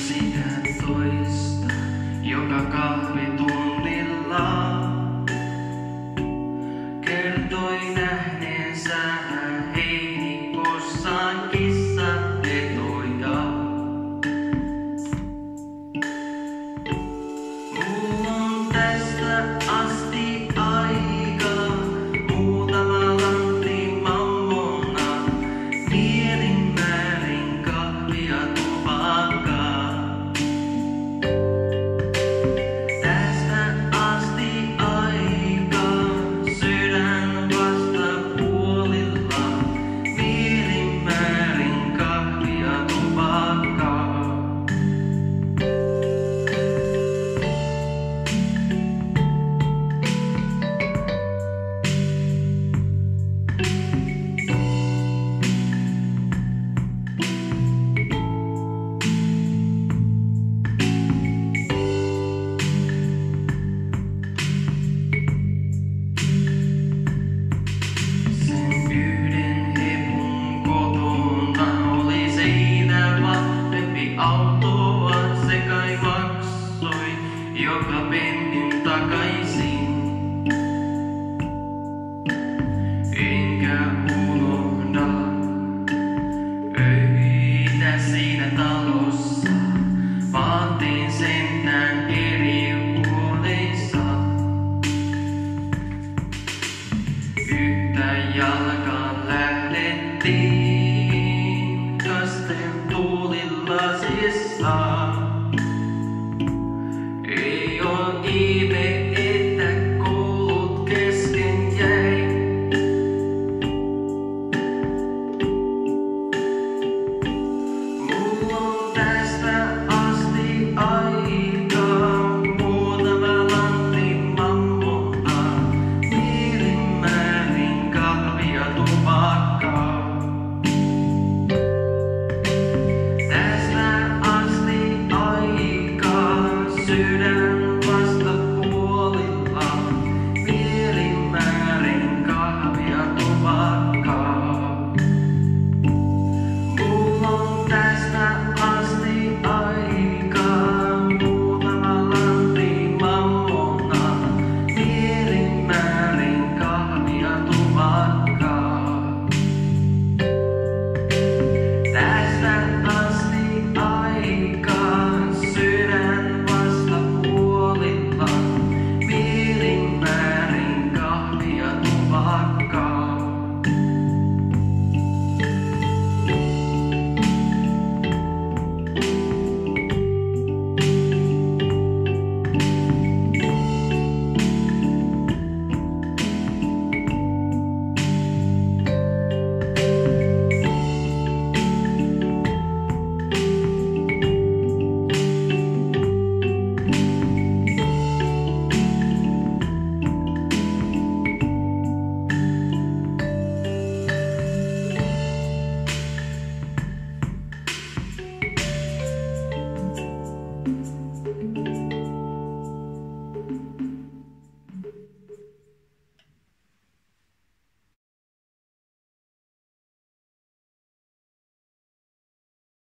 sitä toista joka kahvitunnilla kertoi nähneensä heinikossaan kissapetoja. Mulla on tästä asti aikaa muutama lantti mammona, mielin määrin kahvia tupakkaa. Tästä asti aikaa sydän vastapuolilla, mielin määrin kahvia tupakkaa. Autoa se kai maksoi joka pennin takaisin. Enkä unohda öitä siinä talossa, vaan tein sentään eri huoneissa. Yhtä jalkaan lähdettiin kasten tuulilasissa. Ei oo ihme, että koulut kesken jäi. Mulla on tästä asti aikaa muutama lantti mammona, mielin määrin kahvia tupakkaa. Tästä asti aikaa sydän